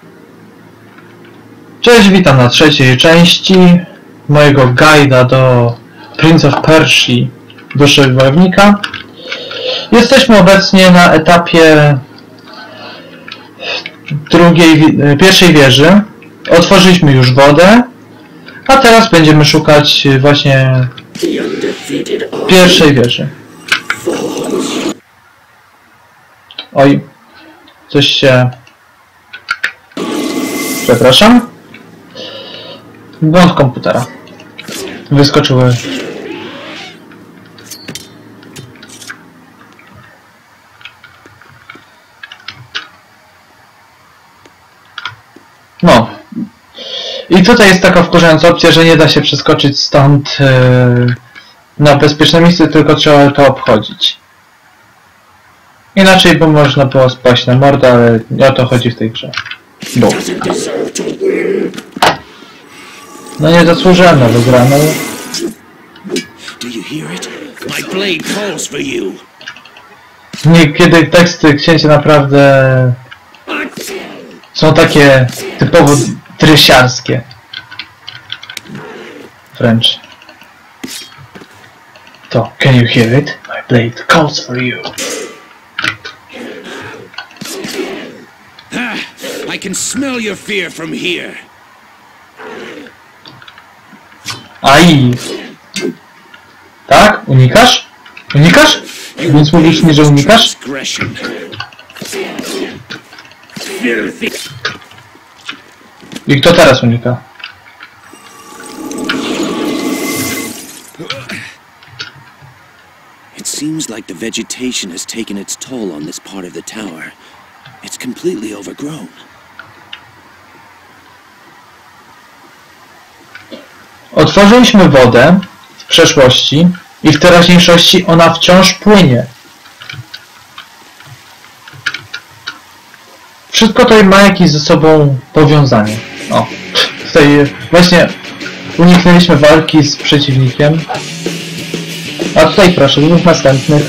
Cześć, witam na trzeciej części mojego guida do Prince of Persia, Duszy Wojownika. Jesteśmy obecnie na etapie pierwszej wieży. Otworzyliśmy już wodę, a teraz będziemy szukać właśnie pierwszej wieży. Oj, coś się... Przepraszam. Błąd komputera. Wyskoczyły. No. I tutaj jest taka wkurzająca opcja, że nie da się przeskoczyć stąd na bezpieczne miejsce, tylko trzeba to obchodzić. Inaczej by można było spaść na mordę, ale nie o to chodzi w tej grze. Bo. No nie zasłużyłem na wygraną. Niekiedy teksty księcia naprawdę są takie typowo drysiarskie. Wręcz. To, can you hear it? My blade calls for you. I can smell your fear from here. Aj! Tak? Unikasz? Unikasz? Więc mówisz mi, że unikasz? I kto teraz unika? It seems like the vegetation has taken its toll on this part of the tower. It's completely overgrown. Otworzyliśmy wodę w przeszłości i w teraźniejszości ona wciąż płynie. Wszystko to ma jakieś ze sobą powiązanie. O, tutaj właśnie uniknęliśmy walki z przeciwnikiem. A tutaj proszę, dwóch następnych.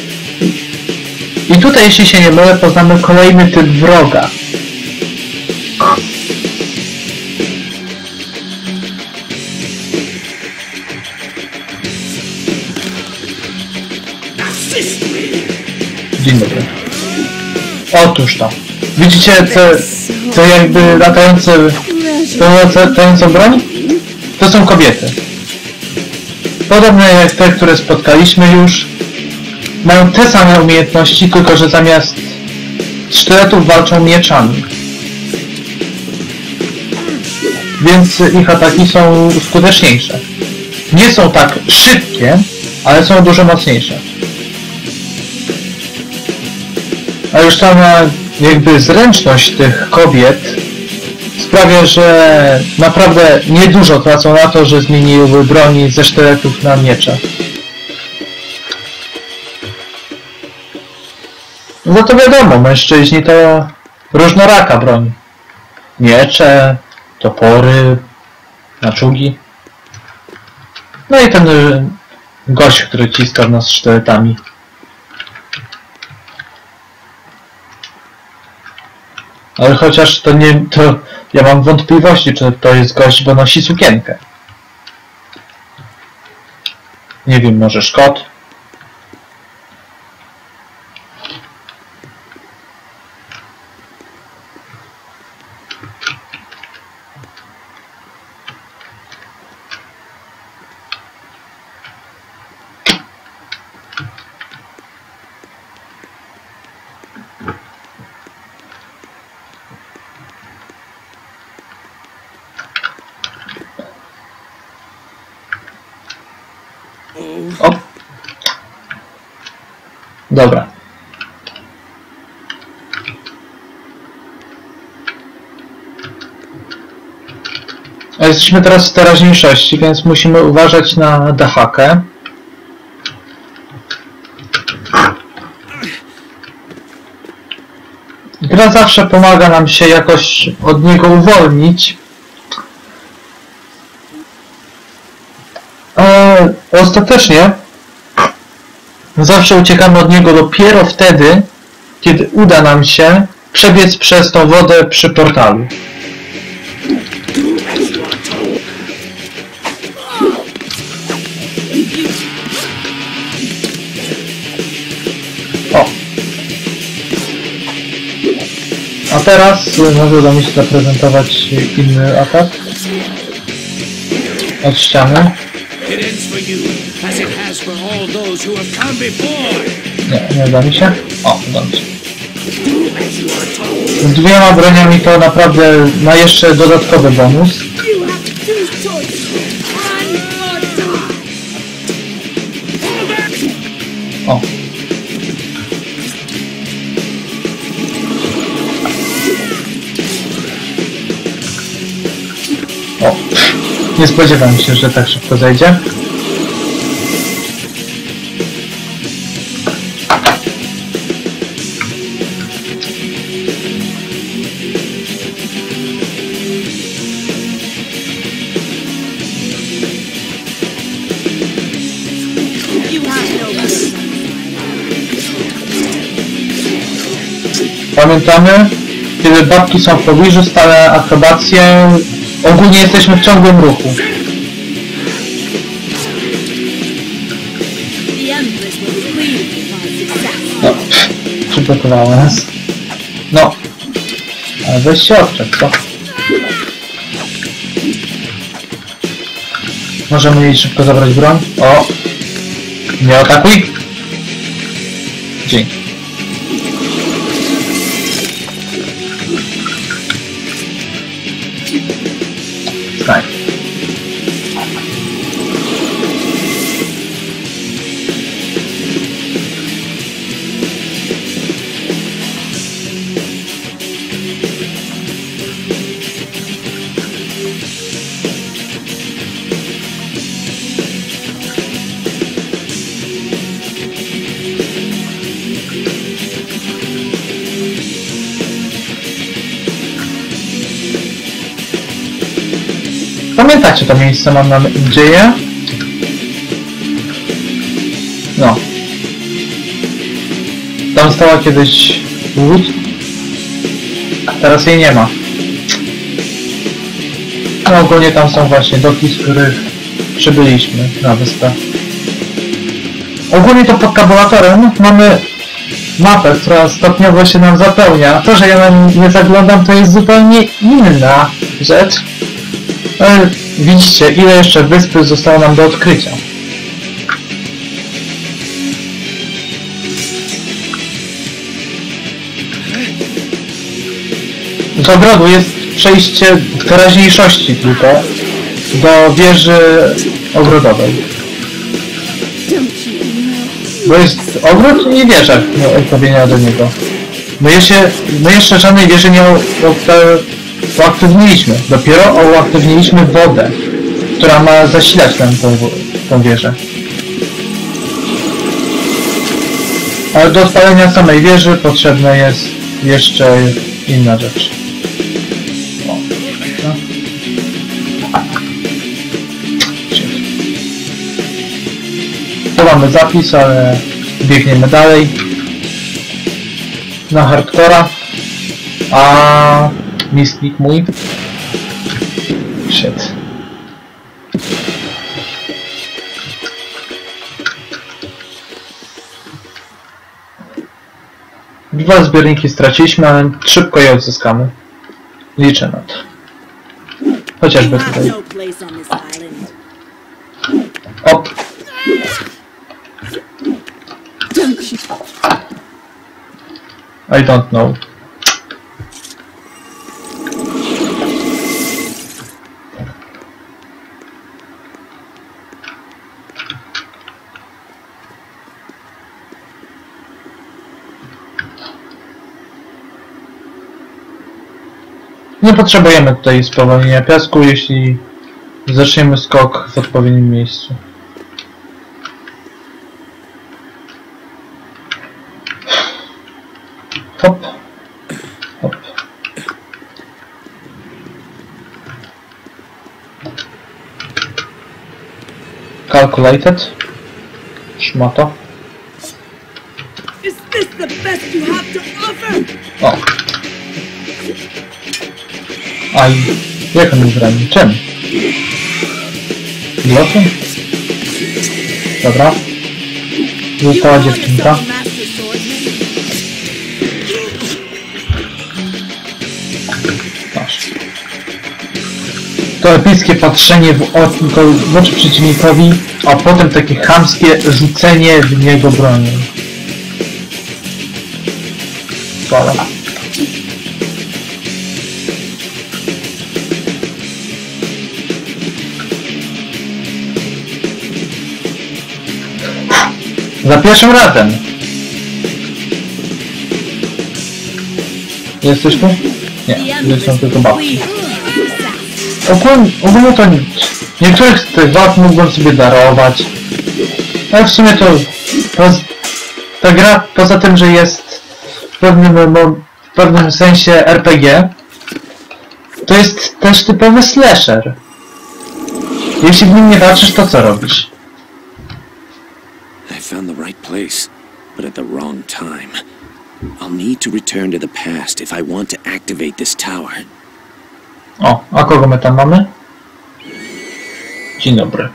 I tutaj, jeśli się nie mylę, poznamy kolejny typ wroga. Dzień dobry. Otóż to. Widzicie co jakby latającą broń? To są kobiety. Podobne jak te, które spotkaliśmy już. Mają te same umiejętności, tylko że zamiast sztyletów walczą mieczami. Więc ich ataki są skuteczniejsze. Nie są tak szybkie, ale są dużo mocniejsze. A już sama jakby zręczność tych kobiet sprawia, że naprawdę niedużo tracą na to, że zmieniły broni ze sztyletów na miecze. No to wiadomo, mężczyźni to różnoraka broń. Miecze, topory, maczugi. No i ten gość, który ciska w nas sztyletami. Ale chociaż to nie... to ja mam wątpliwości, czy to jest gość, bo nosi sukienkę. Nie wiem, może Szkot? O. Dobra. A jesteśmy teraz w teraźniejszości, więc musimy uważać na dachakę. Gra zawsze pomaga nam się jakoś od niego uwolnić. Ostatecznie zawsze uciekamy od niego dopiero wtedy, kiedy uda nam się przebiec przez tą wodę przy portalu. O! A teraz może uda mi się zaprezentować inny atak od ściany. Nie uda mi się. O, uda mi się. Z dwiema broniami to naprawdę ma jeszcze dodatkowy bonus. O. O. Nie spodziewam się, że tak szybko zejdzie. Pamiętamy, kiedy babki są w pobliżu, stale akrobacje, ogólnie jesteśmy w ciągłym ruchu. No, przygotowała nas. No, ale weź się odczep, co? Możemy jej szybko zabrać broń. O! Nie atakuj! Dzięki. Tak. Pamiętacie to miejsce, mam nadzieję? No. Tam stała kiedyś łódź, a teraz jej nie ma. No ogólnie tam są właśnie doki, z których przybyliśmy na wyspę. Ogólnie to pod tabulatorem mamy mapę, która stopniowo się nam zapełnia. To, że ja na nie zaglądam, to jest zupełnie inna rzecz. Ale widzicie, ile jeszcze wyspy zostało nam do odkrycia. Z ogrodu jest przejście w teraźniejszości tylko do wieży ogrodowej. Bo jest ogród i wieża odpowiednia do niego. My jeszcze żadnej wieży nie uaktywniliśmy. Dopiero uaktywniliśmy wodę, która ma zasilać nam tą wieżę. Ale do odpalenia samej wieży potrzebna jest jeszcze inna rzecz. O, no. Tu mamy zapis, ale biegniemy dalej na hardcora. A misklik mój. Shit. Dwa zbiorniki straciliśmy, ale szybko je odzyskamy. Liczę na to. Chociażby tutaj. Op. I don't know. Nie potrzebujemy tutaj spowolnienia piasku, jeśli zaczniemy skok w odpowiednim miejscu. Hop. Hop. Calculated. Szmato. Is this the best you have to offer? O. Aj, jak on mnie zranił? Czym? Lotem? Dobra. Została dziewczynka. Masz. To epickie patrzenie w oczy przeciwnikowi, a potem takie chamskie rzucenie w niego bronią. Voilà. Za pierwszym razem! Jesteś tu? Nie, jestem tylko babci. Ogólnie to nic. Niektórych z tych walk mógłbym sobie darować. Ale w sumie to ta gra, poza tym, że jest w pewnym sensie RPG, to jest też typowy slasher. Jeśli w nim nie walczysz, to co robisz? I found the right place, but at the wrong time. I'll need to return to the past if I want to activate this tower. O, a kogo my tam mamy? Dzień dobry.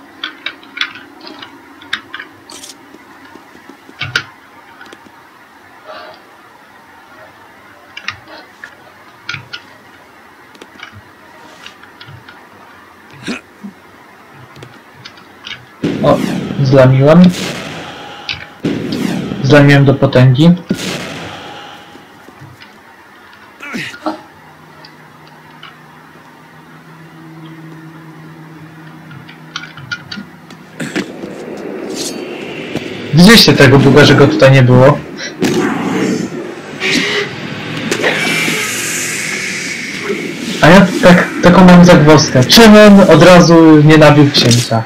O, zlamiłem. Zlamiłem do potęgi. Widzieliście tego buga, że go tutaj nie było? A ja taką mam zagwozdkę. Czym on od razu nie nabił księcia?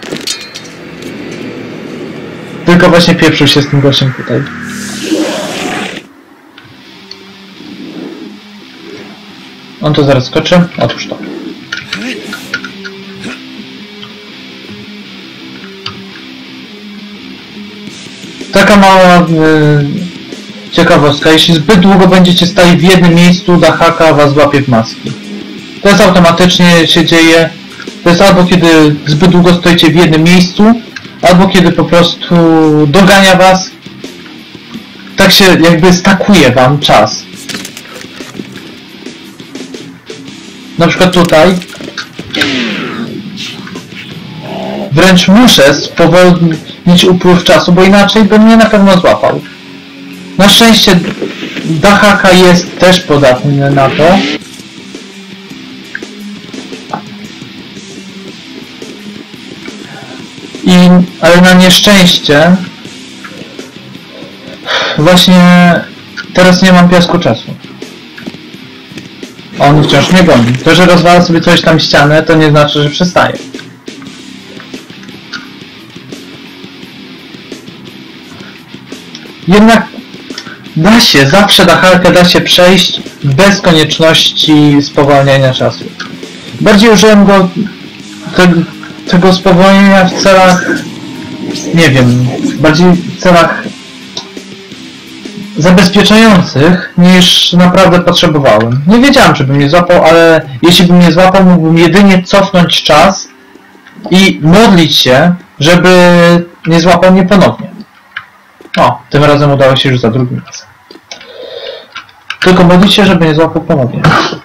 Tylko właśnie pieprzył się z tym gościem tutaj. On to zaraz skoczy? Otóż to. Taka mała ciekawostka. Jeśli zbyt długo będziecie stali w jednym miejscu, dachaka was złapie w maski. To jest automatycznie się dzieje. To jest albo kiedy zbyt długo stoicie w jednym miejscu, albo kiedy po prostu dogania was. Tak się jakby stakuje wam czas. Na przykład tutaj wręcz muszę spowolnić upływ czasu, bo inaczej by mnie na pewno złapał. Na szczęście dachaka jest też podatny na to. Ale na nieszczęście właśnie teraz nie mam piasku czasu. On wciąż mnie goni. To, że rozwala sobie coś tam ścianę, to nie znaczy, że przestaje. Jednak da się, zawsze dacharkę da się przejść bez konieczności spowalniania czasu. Bardziej użyłem tego spowolnienia w celach, nie wiem, bardziej w celach zabezpieczających niż naprawdę potrzebowałem. Nie wiedziałem, czy by mnie złapał, ale jeśli by mnie złapał, mógłbym jedynie cofnąć czas i modlić się, żeby nie złapał mnie ponownie. O, tym razem udało się już za drugim razem. Tylko modlić się, żeby nie złapał ponownie.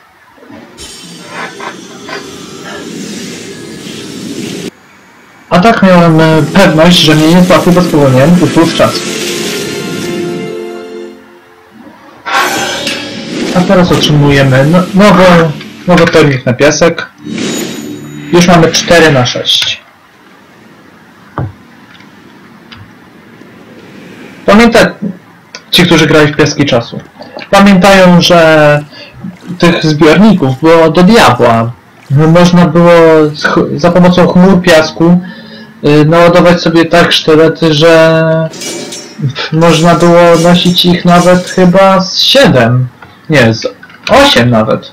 A tak miałem pewność, że mnie nie złapie, bo spowolniłem upływ czasu. A teraz otrzymujemy nowy termik na piasek. Już mamy 4/6. Ci, którzy grali w piaski czasu, pamiętają, że tych zbiorników było do diabła. Można było za pomocą chmur piasku naładować sobie tak sztylety, że można było nosić ich nawet chyba z 7. Nie, z 8 nawet.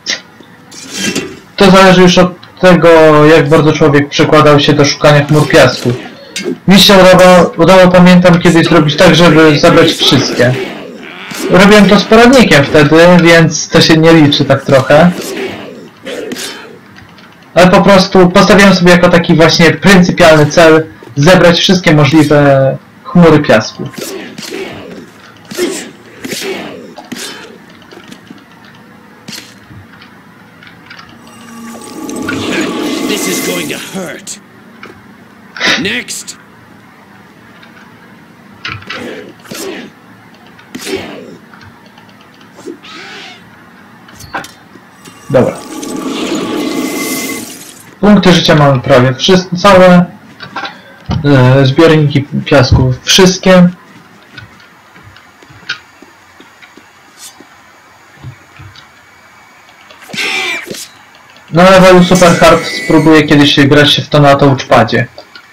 To zależy już od tego, jak bardzo człowiek przykładał się do szukania chmur piasku. Mi się udało, pamiętam, kiedyś zrobić tak, żeby zabrać wszystkie. Robiłem to z poradnikiem wtedy, więc to się nie liczy tak trochę. Ale po prostu postawiłem sobie jako taki właśnie pryncypialny cel zebrać wszystkie możliwe chmury piasku. This is going to hurt. Next. Dobra. Punkty życia mamy prawie wszystkie, całe. Zbiorniki piasku wszystkie. Na levelu super hard spróbuję kiedyś grać się w to na touchpadzie.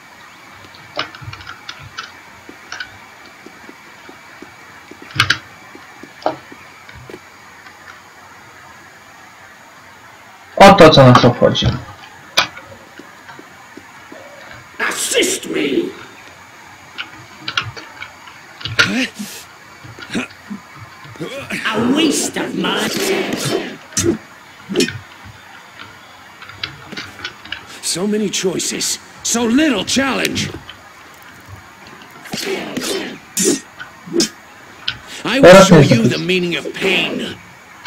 O to, co nas obchodzi. Assist me. A waste of mine. So many choices, so little challenge. I will show you the meaning of pain.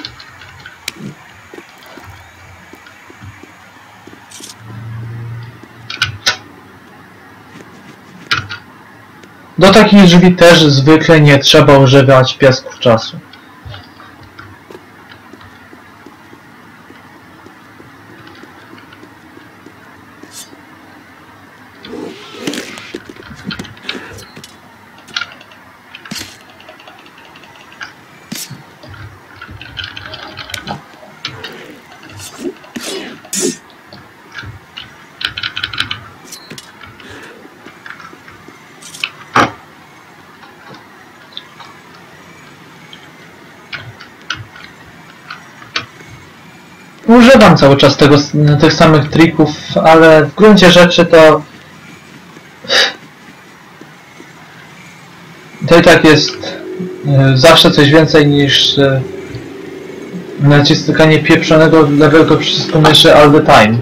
Do takich drzwi też zwykle nie trzeba używać piasków czasu. Używam cały czas tych samych trików, ale w gruncie rzeczy to i tak jest zawsze coś więcej niż naciskanie pieprzonego lewego przycisku myszy all the time.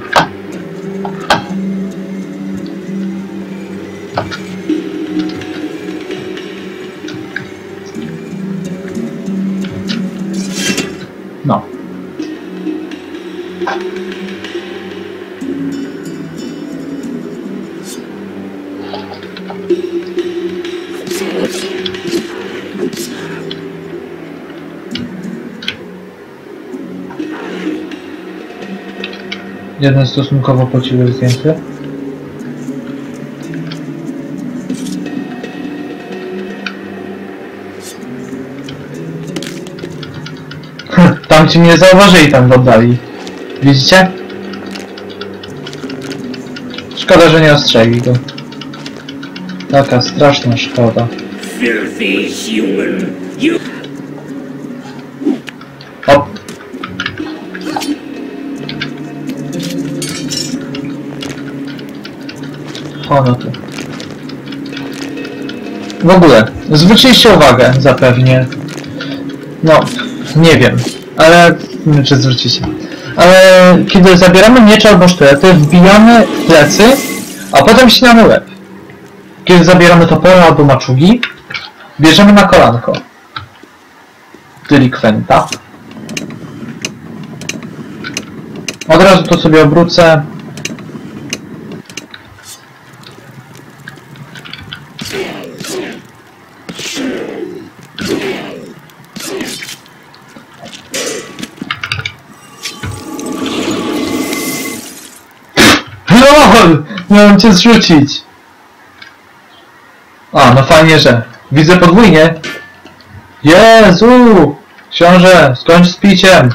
No. Jeden stosunkowo pociły zdjęty. Tam ci mnie zauważyli, tam w oddali. Widzicie? Szkoda, że nie ostrzegli go. Taka straszna szkoda. Hop. O, no tu. W ogóle, zwróciliście uwagę zapewnie. No, nie wiem, ale czy zwrócicie. Ale kiedy zabieramy miecz albo sztylety, wbijamy w plecy, a potem ścinamy łeb. Kiedy zabieramy topory albo maczugi, bierzemy na kolanko. Delikwenta. Od razu to sobie obrócę. LOL! Miałem cię zrzucić! A, no fajnie, że... Widzę podwójnie! Jezu! Książę, skończ z piciem!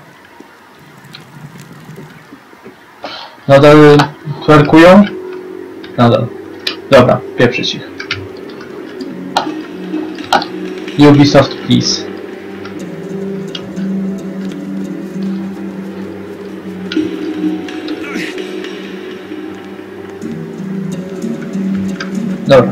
Nadal twerkują? Nadal. Dobra, pieprzyć ich. Ubisoft, please. Dobra.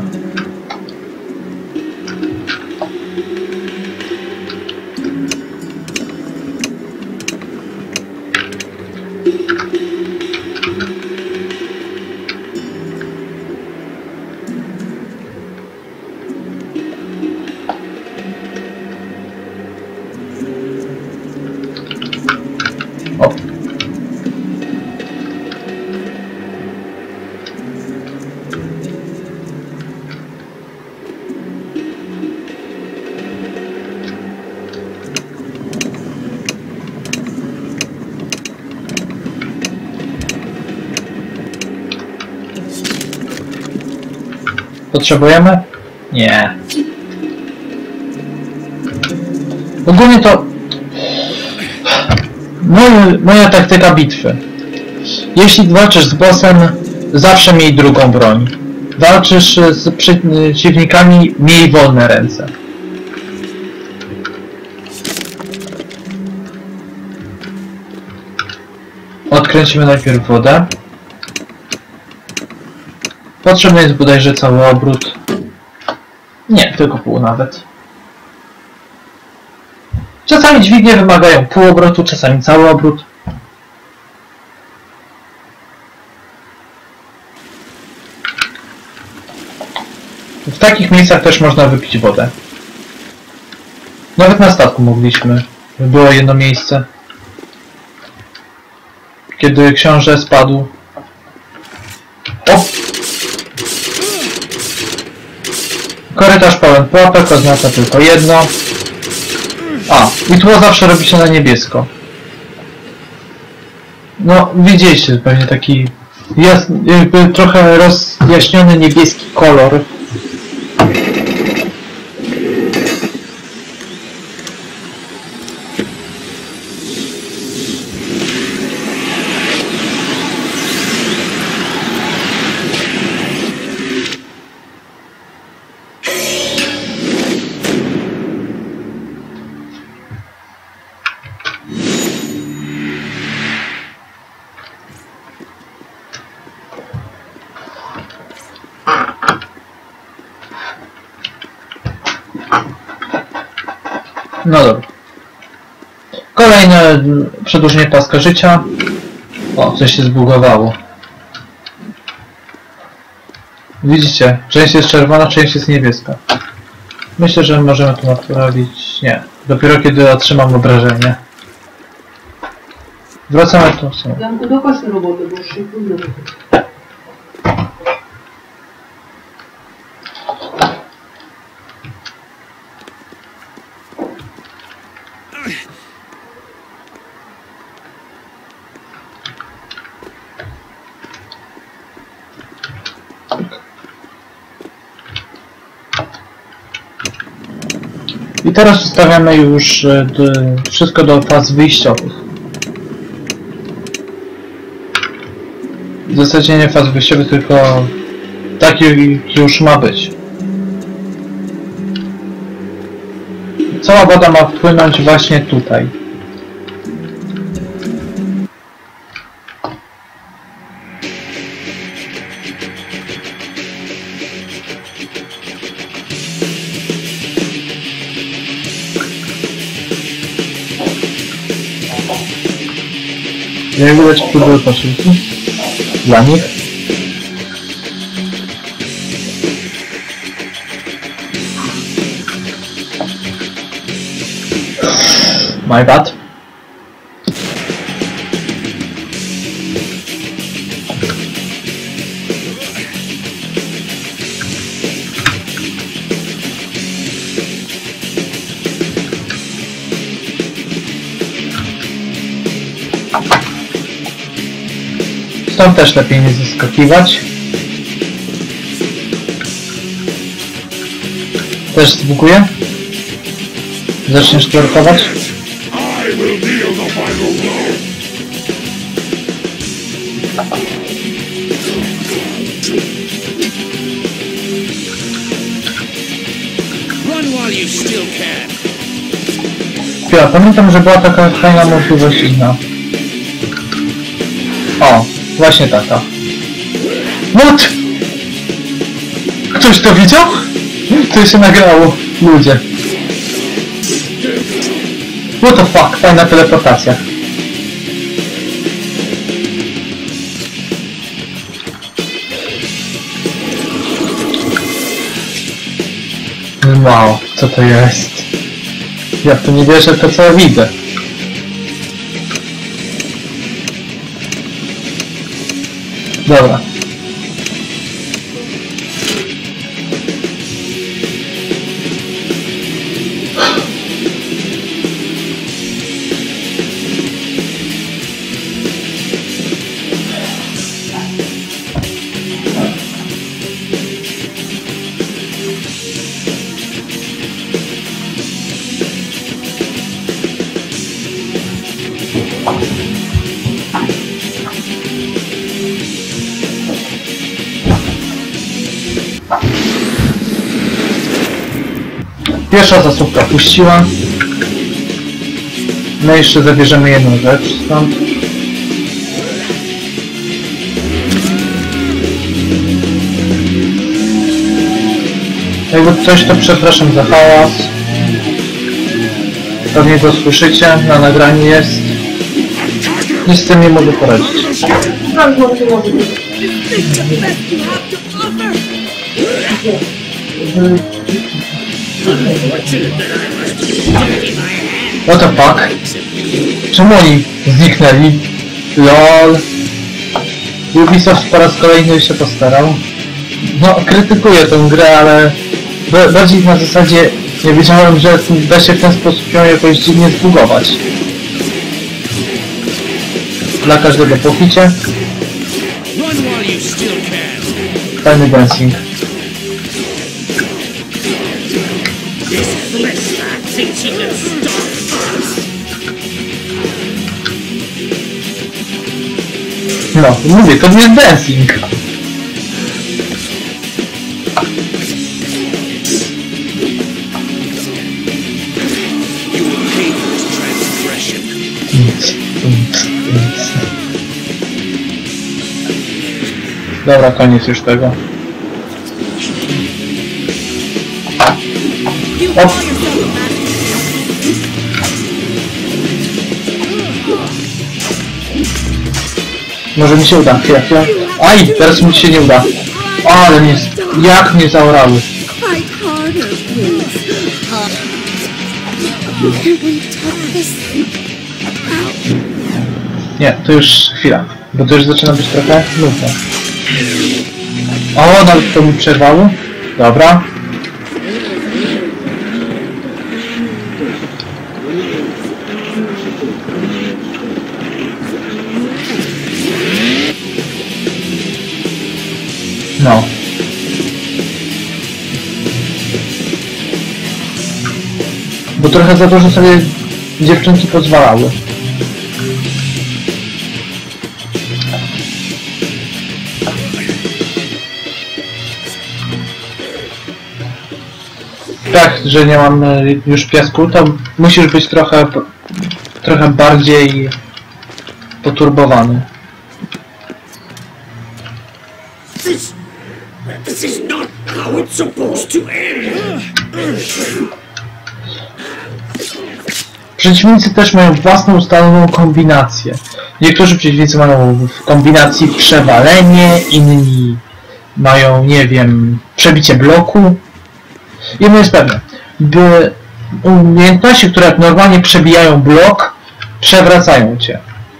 Potrzebujemy? Nie. Ogólnie to... Moja taktyka bitwy. Jeśli walczysz z bossem, zawsze miej drugą broń. Walczysz z przeciwnikami, miej wolne ręce. Odkręcimy najpierw wodę. Potrzebny jest bodajże cały obrót. Nie, tylko pół nawet. Czasami dźwignie wymagają pół obrotu, czasami cały obrót. W takich miejscach też można wypić wodę. Nawet na statku mogliśmy. Było jedno miejsce. Kiedy książę spadł. O! Korytarz pełen pułapek oznacza tylko jedno. A, i tło zawsze robi się na niebiesko. No, widzieliście pewnie taki jakby trochę rozjaśniony niebieski kolor. No dobra. Kolejne przedłużenie paska życia. O, coś się zbugowało. Widzicie, część jest czerwona, część jest niebieska. Myślę, że możemy to naprawić. Nie, dopiero kiedy otrzymam obrażenie. Wracamy tu. Janku, dokończ tę robotę, bo już się późno. I teraz ustawiamy już wszystko do faz wyjściowych. W zasadzie nie faz wyjściowych, tylko taki już ma być. Cała woda ma wpłynąć właśnie tutaj. Jak widać, próbuję posiłki dla nich. My bad. Stąd też lepiej nie zeskakiwać. Też zbuguję. Zaczniesz twerkować. Ja pamiętam, że była taka fajna możliwość inna. O, właśnie taka. What? Ktoś to widział? To się nagrało. Ludzie. What the fuck? Fajna teleportacja. Wow, co to jest? Ja w to nie wierzę, to co ja widzę. Dobra. Pierwsza zasłówka puściła. No jeszcze zabierzemy jedną rzecz stąd. Jakby coś, to przepraszam za hałas. Pewnie go słyszycie, na nagraniu jest. Nic z tym nie mogę poradzić. What the fuck? Czemu oni zniknęli? LOL. Ubisoft po raz kolejny się postarał. No, krytykuję tę grę, ale bardziej na zasadzie nie wiedziałem, że da się w ten sposób ją jakoś dziwnie zbugować. Dla każdego po hicie. Fajny dancing. No, mówię, to nie jest dancing. Dobra, koniec już tego. O. Może mi się uda, chwila. Aj, teraz mi się nie uda. O, ale mnie, jak mnie zaorały. Nie, to już chwila, bo to już zaczyna być trochę nudne. O, nawet to mi przerwało. Dobra. No. Bo trochę za dużo sobie dziewczynki pozwalały. Tak, że nie mam już piasku, to musisz być trochę bardziej poturbowany. This is not how it's supposed to end. Przeciwnicy też mają własną ustaloną kombinację. Niektórzy przeciwnicy mają w kombinacji przewalenie, inni mają, nie wiem, przebicie bloku. Jedno jest pewne, by umiejętności, które normalnie przebijają blok, przewracają cię.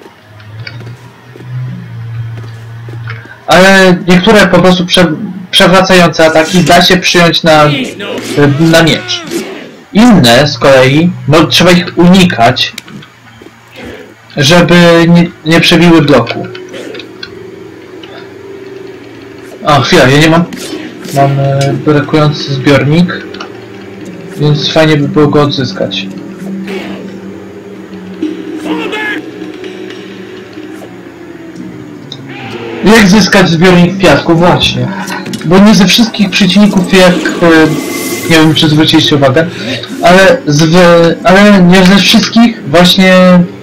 Ale niektóre po prostu przewracające ataki da się przyjąć na miecz. Inne z kolei, no trzeba ich unikać, żeby nie przebiły bloku. A, chwila, ja nie mam... Mam brakujący zbiornik, więc fajnie by było go odzyskać. Jak zyskać zbiornik piasku? Właśnie. Bo nie ze wszystkich przeciwników, jak... nie wiem, czy zwróciliście uwagę, ale nie ze wszystkich właśnie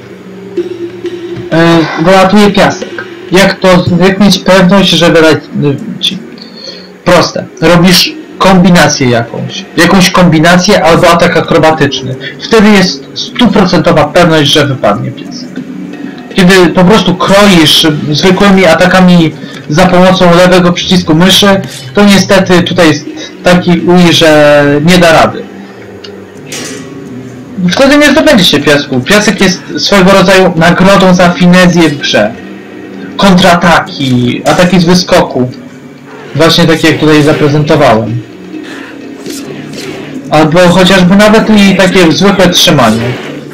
wylatuje piasek. Jak mieć pewność, że wyleci? Proste. Robisz kombinację jakąś kombinację albo atak akrobatyczny. Wtedy jest 100% pewność, że wypadnie piasek. Kiedy po prostu kroisz zwykłymi atakami za pomocą lewego przycisku myszy, to niestety tutaj jest taki uj, że nie da rady. Wtedy nie zdobędzie się piasku. Piasek jest swego rodzaju nagrodą za finezję w grze. Kontrataki, ataki z wyskoku. Właśnie takie, jak tutaj zaprezentowałem. Albo chociażby nawet i takie zwykłe trzymanie.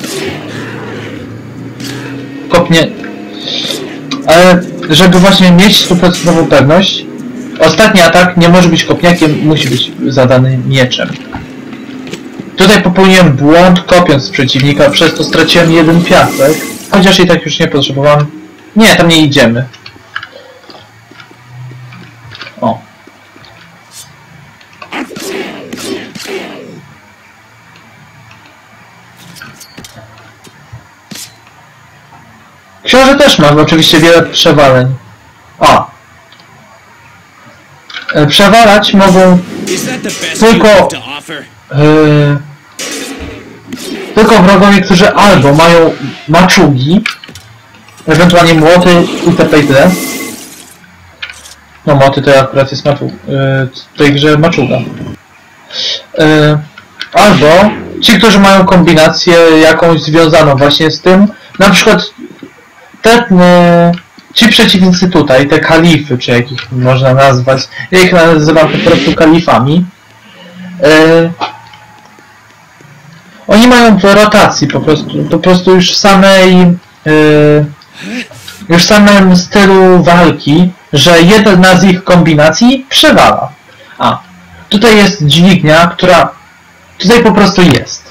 Kopnie... Ale żeby właśnie mieć 100% pewność, ostatni atak nie może być kopniakiem, musi być zadany mieczem. Tutaj popełniłem błąd kopiąc przeciwnika, przez to straciłem jeden piasek, chociaż i tak już nie potrzebowałem. Nie, tam nie idziemy. O. Książę też ma oczywiście wiele przewaleń. O! Przewalać mogą tylko tylko wrogowie, którzy albo mają maczugi, ewentualnie młoty itp. itd. No młoty to akurat jest maczug, w tej grze maczuga. Albo ci, którzy mają kombinację jakąś związaną właśnie z tym, na przykład ci przeciwnicy tutaj, te kalify, czy jakich można nazwać, ja ich nazywam po prostu kalifami, oni mają w rotacji po prostu już w samym stylu walki, że jedna z ich kombinacji przewala. A, tutaj jest dźwignia, która tutaj po prostu jest.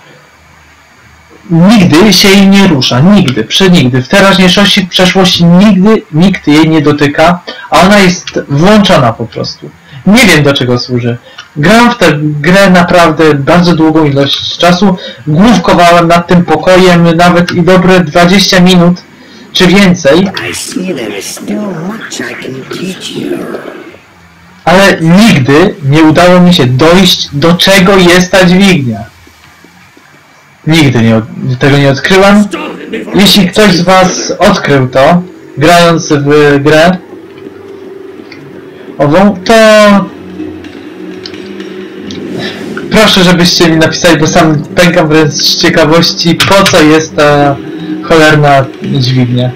Nigdy się jej nie rusza, nigdy, przenigdy. W teraźniejszości, w przeszłości nigdy nikt jej nie dotyka, a ona jest włączona po prostu. Nie wiem, do czego służy. Grałem w tę grę naprawdę bardzo długą ilość czasu, główkowałem nad tym pokojem nawet i dobre 20 minut, czy więcej. Ale nigdy nie udało mi się dojść, do czego jest ta dźwignia. Nigdy tego nie odkryłem. Jeśli ktoś z was odkrył to, grając w grę ową, to proszę, żebyście mi napisali, bo sam pękam wręcz z ciekawości, po co jest ta cholerna dźwignia.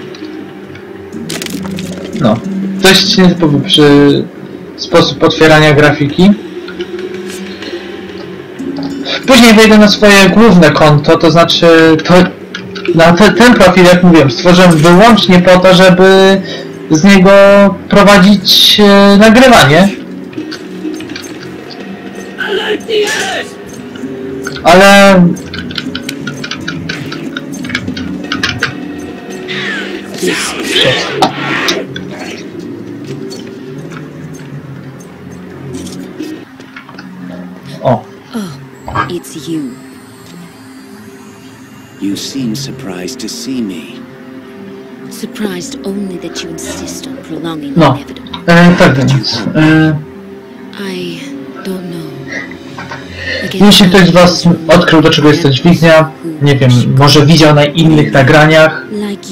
No, dość nietypowy sposób otwierania grafiki. Później wejdę na swoje główne konto, to znaczy ten profil, jak mówiłem, stworzyłem wyłącznie po to, żeby z niego prowadzić nagrywanie. Ale o. It's you. You seem surprised to see me. Surprised only that you insist on prolonging the No, inevitable. tak więc. I don't know. Jeśli ktoś z was odkrył, do czego jest ta dźwignia, nie wiem, może widział na innych nagraniach,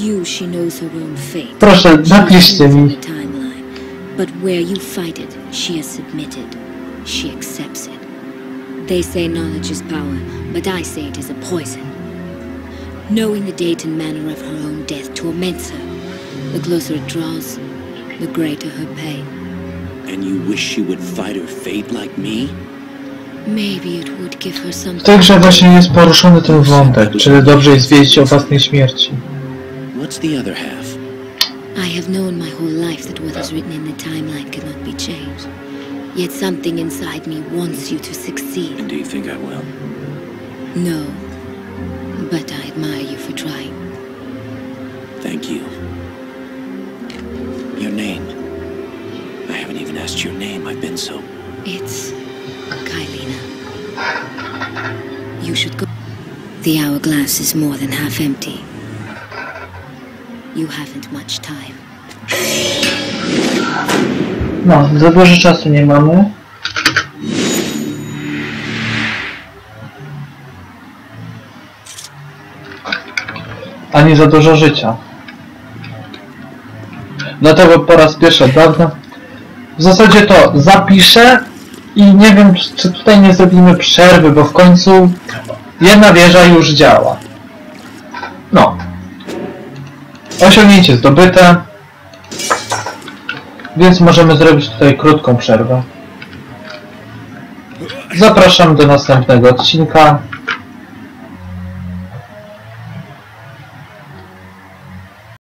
proszę, napiszcie mi. But where you fight it, she has submitted. She accepts it. They say knowledge is power, but I say it is a poison. Knowing the date and manner of her own death torments her. The closer it draws, the greater her pain. And you wish she would fight her fate like me? Maybe it would give her W something. tej grze właśnie jest poruszony ten wątek, czyli dobrze jest wiedzieć o własnej śmierci. What's the other half? I have known my whole life that what is written in the timeline cannot be changed. Yet something inside me wants you to succeed. And do you think I will? No, but I admire you for trying. Thank you. Your name. I haven't even asked your name. I've been so... It's Kylina. You should go. The hourglass is more than half empty. You haven't much time. No, za dużo czasu nie mamy. Ani za dużo życia. Dlatego po raz pierwszy od dawna w zasadzie to zapiszę i nie wiem, czy tutaj nie zrobimy przerwy, bo w końcu jedna wieża już działa. No. Osiągnięcie zdobyte. Więc możemy zrobić tutaj krótką przerwę. Zapraszam do następnego odcinka.